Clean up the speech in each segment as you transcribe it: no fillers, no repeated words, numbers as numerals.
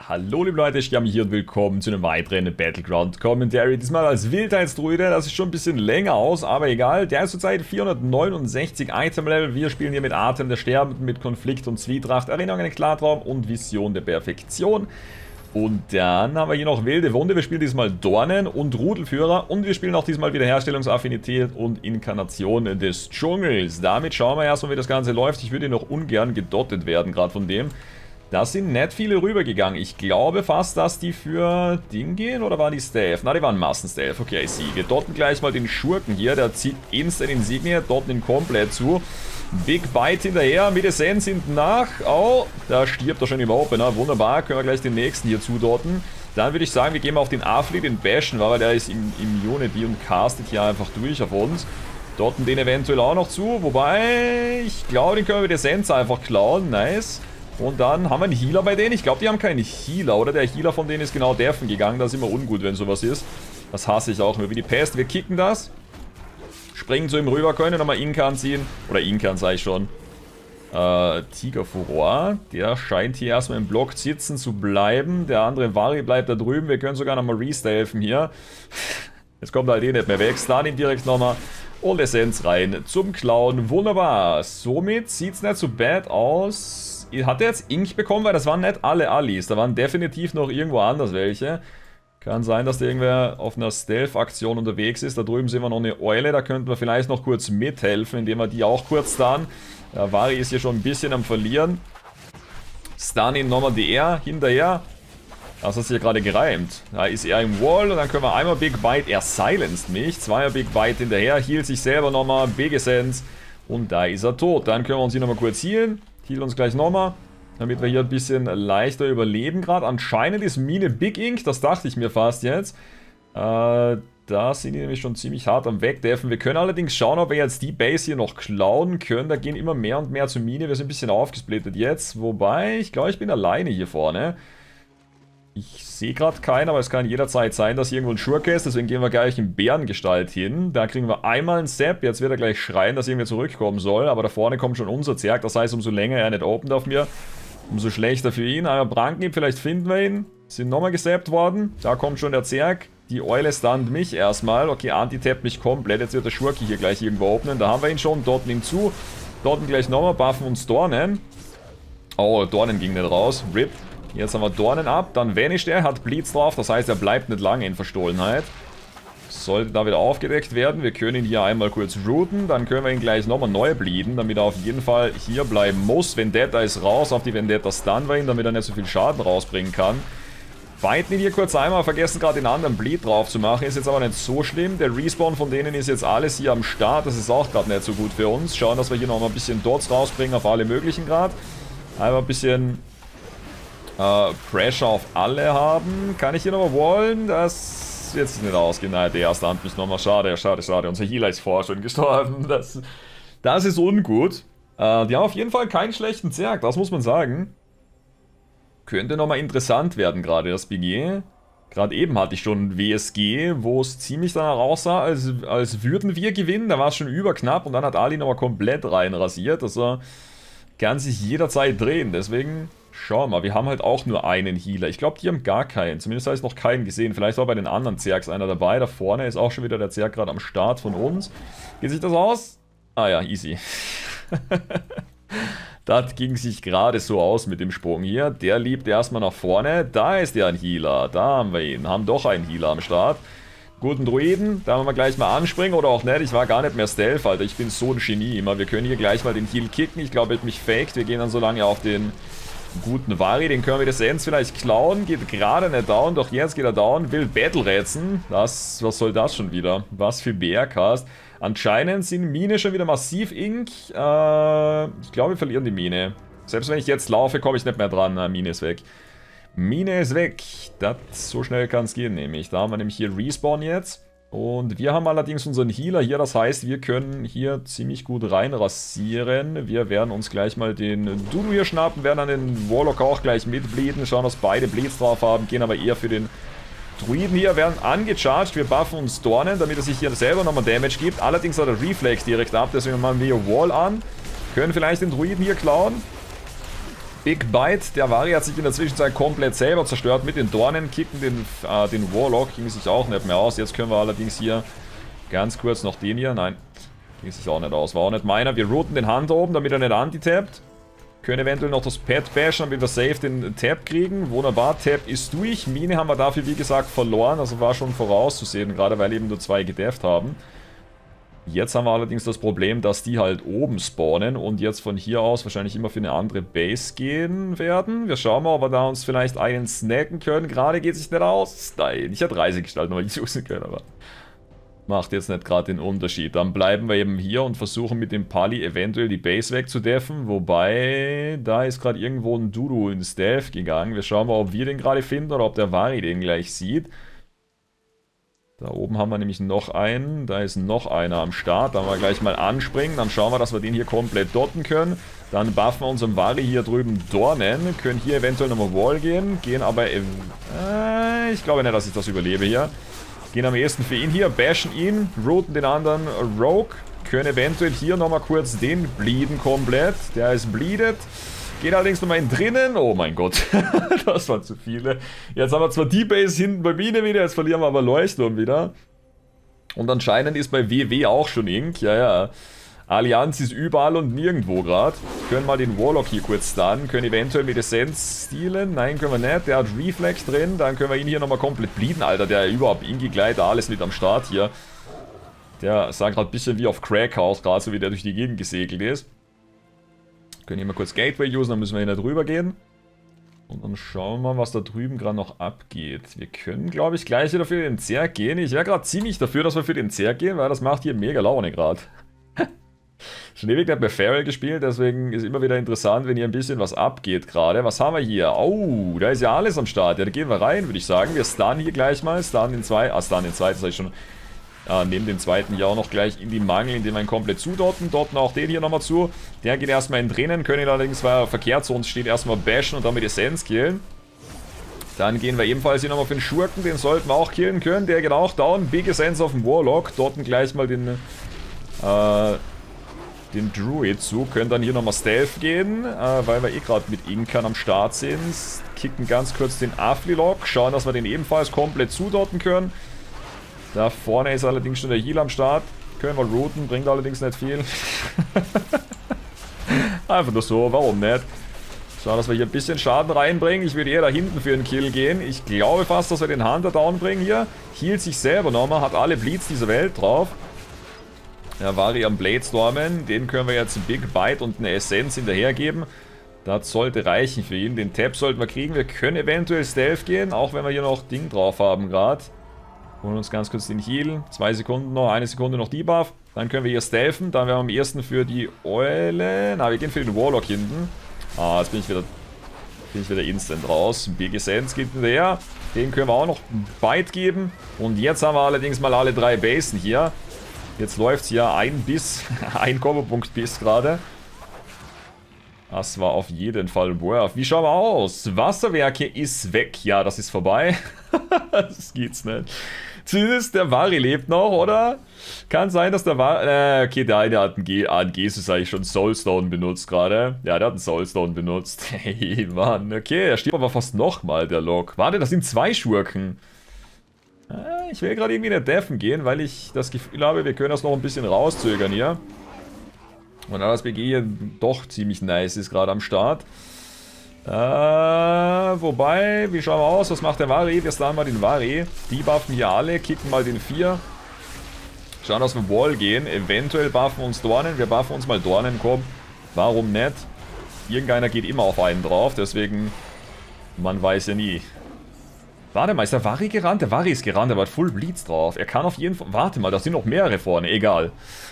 Hallo liebe Leute, ich bin hier und willkommen zu einem weiteren Battleground Commentary. Diesmal als Wildheitsdruide, das ist schon ein bisschen länger aus, aber egal. Der ist zurzeit 469 Item-Level. Wir spielen hier mit Atem der Sterbenden, mit Konflikt und Zwietracht, Erinnerung an den Klartraum und Vision der Perfektion. Und dann haben wir hier noch Wilde Wunde. Wir spielen diesmal Dornen und Rudelführer und wir spielen auch diesmal Wiederherstellungsaffinität und Inkarnation des Dschungels. Damit schauen wir erstmal, wie das Ganze läuft. Ich würde hier noch ungern gedottet werden, gerade von dem. Da sind nicht viele rübergegangen. Ich glaube fast, dass die für Ding gehen, oder war die Stealth? Na, die waren Massen-Stealth. Okay, ich sehe. Wir dotten gleich mal den Schurken hier. Der zieht instant Insignie, dotten ihn komplett zu. Big Bite hinterher, mit Essenz hinten nach. Oh, da stirbt er schon im Opener. Wunderbar, können wir gleich den nächsten hier zudotten. Dann würde ich sagen, wir gehen mal auf den Afli, den bashen, weil der ist im Immunity und castet hier einfach durch auf uns. Dotten den eventuell auch noch zu, wobei, ich glaube, den können wir mit Essenz einfach klauen. Nice. Und dann haben wir einen Healer bei denen. Ich glaube, die haben keinen Healer, oder? Der Healer von denen ist genau Deffen gegangen. Das ist immer ungut, wenn sowas ist. Das hasse ich auch nur wie die Pest. Wir kicken das. Springen zu ihm rüber, können nochmal Inkan ziehen. Oder Inkan, sage ich schon. Tiger Furor. Der scheint hier erstmal im Block sitzen zu bleiben. Der andere Vari bleibt da drüben. Wir können sogar nochmal helfen hier. Jetzt kommt halt eh nicht mehr weg. Stun ihn direkt nochmal. Und Essenz rein zum Klauen. Wunderbar. Somit sieht es nicht so bad aus. Hat er jetzt Ink bekommen? Weil das waren nicht alle Allis. Da waren definitiv noch irgendwo anders welche. Kann sein, dass der irgendwer auf einer Stealth-Aktion unterwegs ist. Da drüben sehen wir noch eine Eule. Da könnten wir vielleicht noch kurz mithelfen, indem wir die auch kurz stunnen. Der Vari ist hier schon ein bisschen am Verlieren. Stun ihn nochmal DR hinterher. Das ist hier gerade gereimt. Da ist er im Wall und dann können wir einmal Big Bite. Er silenced mich. Zweimal Big Bite hinterher. Healt sich selber nochmal. Big Essence. Und da ist er tot. Dann können wir uns hier nochmal kurz healen. Heal uns gleich nochmal, damit wir hier ein bisschen leichter überleben gerade. Anscheinend ist Mine Big Ink, das dachte ich mir fast jetzt. Da sind die nämlich schon ziemlich hart am Wegdeffen. Wir können allerdings schauen, ob wir jetzt die Base hier noch klauen können. Da gehen immer mehr und mehr zur Mine. Wir sind ein bisschen aufgesplittet jetzt. Wobei, ich glaube, ich bin alleine hier vorne. Ich sehe gerade keinen, aber es kann jederzeit sein, dass hier irgendwo ein Schurke ist. Deswegen gehen wir gleich in Bärengestalt hin. Da kriegen wir einmal einen Step. Jetzt wird er gleich schreien, dass irgendwer zurückkommen soll. Aber da vorne kommt schon unser Zerg. Das heißt, umso länger er nicht opent auf mir, umso schlechter für ihn. Einmal Branken, vielleicht finden wir ihn. Sind nochmal gesappt worden. Da kommt schon der Zerg. Die Eule stunt mich erstmal. Okay, Anti-tappt mich komplett. Jetzt wird der Schurke hier gleich irgendwo openen. Da haben wir ihn schon. Dotten ihm zu. Dotten gleich nochmal. Buffen uns Dornen. Oh, Dornen ging nicht raus. RIP. Jetzt haben wir Dornen ab, dann vanisht er, hat Bleeds drauf, das heißt, er bleibt nicht lange in Verstohlenheit. Sollte da wieder aufgedeckt werden, wir können ihn hier einmal kurz rooten, dann können wir ihn gleich nochmal neu bleeden, damit er auf jeden Fall hier bleiben muss. Vendetta ist raus, auf die Vendetta stunnen wir ihn, damit er nicht so viel Schaden rausbringen kann. Biten ihn hier kurz einmal, vergessen gerade den anderen Bleed drauf zu machen, ist jetzt aber nicht so schlimm. Der Respawn von denen ist jetzt alles hier am Start, das ist auch gerade nicht so gut für uns. Schauen, dass wir hier nochmal ein bisschen Dots rausbringen auf alle möglichen gerade. Einmal ein bisschen Pressure auf alle haben. Kann ich hier nochmal wallen? Das jetzt nicht ausgehen. Nein, der erste Hand mich nochmal. Schade, schade, schade. Unser Healer ist vorher schon gestorben. Das ist ungut. Die haben auf jeden Fall keinen schlechten Zerg, das muss man sagen. Könnte nochmal interessant werden, gerade das BG. Gerade eben hatte ich schon WSG, wo es ziemlich danach aussah, als würden wir gewinnen. Da war es schon überknapp und dann hat Ali nochmal komplett rein rasiert. Also kann sich jederzeit drehen. Deswegen schau mal, wir haben halt auch nur einen Healer. Ich glaube, die haben gar keinen. Zumindest habe ich noch keinen gesehen. Vielleicht war bei den anderen Zergs einer dabei. Da vorne ist auch schon wieder der Zerg gerade am Start von uns. Geht sich das aus? Ah ja, easy. Das ging sich gerade so aus mit dem Sprung hier. Der liebt erstmal nach vorne. Da ist ja ein Healer. Da haben wir ihn. Haben doch einen Healer am Start. Guten Druiden. Da wollen wir gleich mal anspringen. Oder auch nicht. Ich war gar nicht mehr Stealth, Alter. Ich bin so ein Genie immer. Wir können hier gleich mal den Heal kicken. Ich glaube, er hat mich faked. Wir gehen dann so lange auf den guten Vari, den können wir das Essence vielleicht klauen, geht gerade nicht down, doch jetzt geht er down, will Battle rätseln. Was soll das schon wieder? Was für BR-Cast. Anscheinend sind Mine schon wieder massiv Ink. Ich glaube, wir verlieren die Mine. Selbst wenn ich jetzt laufe, komme ich nicht mehr dran. Na, Mine ist weg. Mine ist weg. So schnell kann es gehen, nämlich. Da haben wir nämlich hier Respawn jetzt. Und wir haben allerdings unseren Healer hier, das heißt, wir können hier ziemlich gut reinrasieren. Wir werden uns gleich mal den Dudu hier schnappen, werden dann den Warlock auch gleich mitbleeden, schauen, dass beide Bleeds drauf haben, gehen aber eher für den Druiden hier, werden angecharged, wir buffen uns Dornen, damit er sich hier selber nochmal Damage gibt. Allerdings hat er Reflex direkt ab, deswegen machen wir hier Wall an, können vielleicht den Druiden hier klauen. Big Bite. Der Vari hat sich in der Zwischenzeit komplett selber zerstört mit den Dornen. Kicken den Warlock, ging sich auch nicht mehr aus. Jetzt können wir allerdings hier ganz kurz noch den hier. Nein, ging sich auch nicht aus. War auch nicht meiner. Wir routen den Hunter oben, damit er nicht anti-tappt. Können eventuell noch das Pet bashen, damit wir safe den Tap kriegen. Wunderbar, Tap ist durch. Mine haben wir dafür, wie gesagt, verloren. Also war schon vorauszusehen, gerade weil eben nur 2 gedefft haben. Jetzt haben wir allerdings das Problem, dass die halt oben spawnen und jetzt von hier aus wahrscheinlich immer für eine andere Base gehen werden. Wir schauen mal, ob wir da uns vielleicht einen snacken können. Gerade geht es sich nicht aus. Nein, ich hätte Reisegestalt nochmal usen können, aber macht jetzt nicht gerade den Unterschied. Dann bleiben wir eben hier und versuchen mit dem Pali eventuell die Base wegzudeffen. Wobei, da ist gerade irgendwo ein Dudu ins Stealth gegangen. Wir schauen mal, ob wir den gerade finden oder ob der Vari den gleich sieht. Da oben haben wir nämlich noch einen. Da ist noch einer am Start. Da werden wir gleich mal anspringen. Dann schauen wir, dass wir den hier komplett dotten können. Dann buffen wir unserem Vari hier drüben Dornen. Können hier eventuell nochmal Wall gehen. Gehen aber... ich glaube nicht, dass ich das überlebe hier. Gehen am ehesten für ihn hier, bashen ihn, routen den anderen Rogue, können eventuell hier nochmal kurz den bleeden komplett. Der ist bleedet. Geht allerdings nochmal in drinnen. Oh mein Gott, das waren zu viele. Jetzt haben wir zwar die Base hinten bei Mine wieder, jetzt verlieren wir aber Leuchtturm wieder. Und anscheinend ist bei WW auch schon Ink, ja. Allianz ist überall und nirgendwo gerade. Können mal den Warlock hier kurz stunnen. Können eventuell mit Essenz stealen. Nein, können wir nicht. Der hat Reflex drin. Dann können wir ihn hier nochmal komplett bleeden. Alter, der überhaupt Ingi-Gleiter, alles mit am Start hier. Der sah gerade ein bisschen wie auf Crack aus, gerade so wie der durch die Gegend gesegelt ist. Können hier mal kurz Gateway usen, dann müssen wir hier nicht drüber gehen. Und dann schauen wir mal, was da drüben gerade noch abgeht. Wir können, glaube ich, gleich wieder für den Zerg gehen. Ich wäre gerade ziemlich dafür, dass wir für den Zerg gehen, weil das macht hier mega Laune gerade. Schon ewig nicht mehr Feral gespielt, deswegen ist immer wieder interessant, wenn hier ein bisschen was abgeht gerade. Was haben wir hier? Oh, da ist ja alles am Start. Ja, da gehen wir rein, würde ich sagen. Wir stunnen hier gleich mal. Stunnen den zweiten. Stunnen den zweiten, das habe ich schon. Nehmen den zweiten ja auch noch gleich in die Mangel, indem wir ihn komplett zudotten. Dotten auch den hier nochmal zu. Der geht erstmal in drinnen, können ihn allerdings, weil er verkehrt zu uns steht, erstmal bashen und damit Essenz killen. Dann gehen wir ebenfalls hier nochmal für den Schurken, den sollten wir auch killen können. Der geht auch down. Big Essence auf dem Warlock. Dotten gleich mal den Druid zu, können dann hier nochmal Stealth gehen, weil wir eh gerade mit Inkan am Start sind. Kicken ganz kurz den Aflilock, schauen, dass wir den ebenfalls komplett zudotten können. Da vorne ist allerdings schon der Heal am Start. Können wir routen, bringt allerdings nicht viel. Einfach nur so, warum nicht? Schauen, dass wir hier ein bisschen Schaden reinbringen. Ich würde eher da hinten für den Kill gehen. Ich glaube fast, dass wir den Hunter down bringen hier. Healt sich selber nochmal, hat alle Bleeds dieser Welt drauf. Ja, Vari am Bladestormen, den können wir jetzt ein Big Bite und eine Essenz hinterhergeben. Das sollte reichen für ihn. Den Tap sollten wir kriegen. Wir können eventuell Stealth gehen, auch wenn wir hier noch Ding drauf haben gerade. Holen uns ganz kurz den Heal. 2 Sekunden noch, 1 Sekunde noch Debuff. Dann können wir hier stealthen. Dann werden wir am ersten für die Eule. Na, wir gehen für den Warlock hinten. Ah, jetzt bin ich wieder instant raus. Big Essence geht hinterher. Den können wir auch noch ein Bite geben. Und jetzt haben wir allerdings mal alle 3 Basen hier. Jetzt läuft es hier ein Kombopunkt Biss gerade. Das war auf jeden Fall worth. Wie schauen wir aus? Wasserwerke ist weg. Ja, das ist vorbei. Das geht's nicht. Zumindest der Vari lebt noch, oder? Kann sein, dass der Vari... okay, der eine hat einen ANG, eigentlich schon Soulstone benutzt gerade. Ja, der hat einen Soulstone benutzt. Hey, Mann. Okay, er stirbt aber fast nochmal, der Lok. Warte, das sind 2 Schurken. Ich will gerade irgendwie nicht deffen gehen, weil ich das Gefühl habe, wir können das noch ein bisschen rauszögern hier. Und da das BG hier doch ziemlich nice ist gerade am Start. Wobei, wie schauen wir aus? Was macht der Vari? Wir stunnen mal den Vari. Die buffen hier alle, kicken mal den 4. Schauen, dass wir Wall gehen. Eventuell buffen uns Dornen. Wir buffen uns mal Dornen, komm. Warum nicht? Irgendeiner geht immer auf einen drauf, deswegen, man weiß ja nie. Warte mal, ist der Vari gerannt? Der Vari ist gerannt, aber hat Full Bleeds drauf. Er kann auf jeden Fall... Warte mal, da sind noch mehrere vorne, egal.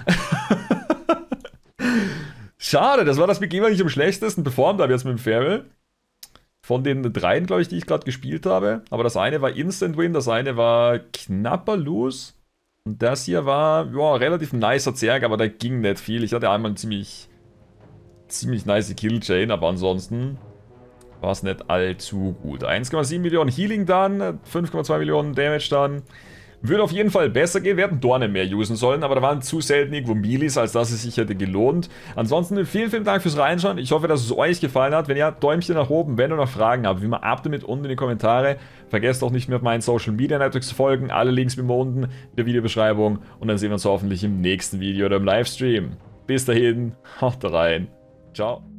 Schade, das war das BG, was ich am schlechtesten performt habe jetzt mit dem Feral. Von den 3, glaube ich, die ich gerade gespielt habe. Aber das eine war Instant Win, das eine war knapper Lose. Und das hier war, ja, relativ nicer Zerg, aber da ging nicht viel. Ich hatte einmal eine ziemlich nice Killchain, aber ansonsten war es nicht allzu gut. 1,7 Millionen Healing dann, 5,2 Millionen Damage dann. Würde auf jeden Fall besser gehen, wir hätten Dornen mehr usen sollen, aber da waren zu selten irgendwo Milis, als dass es sich hätte gelohnt. Ansonsten vielen, vielen Dank fürs Reinschauen. Ich hoffe, dass es euch gefallen hat. Wenn ja, Däumchen nach oben. Wenn ihr noch Fragen habt, wie immer ab damit unten in die Kommentare. Vergesst auch nicht mehr auf meinen Social Media Networks zu folgen. Alle Links wie immer unten in der Videobeschreibung. Und dann sehen wir uns hoffentlich im nächsten Video oder im Livestream. Bis dahin, haut rein. Ciao.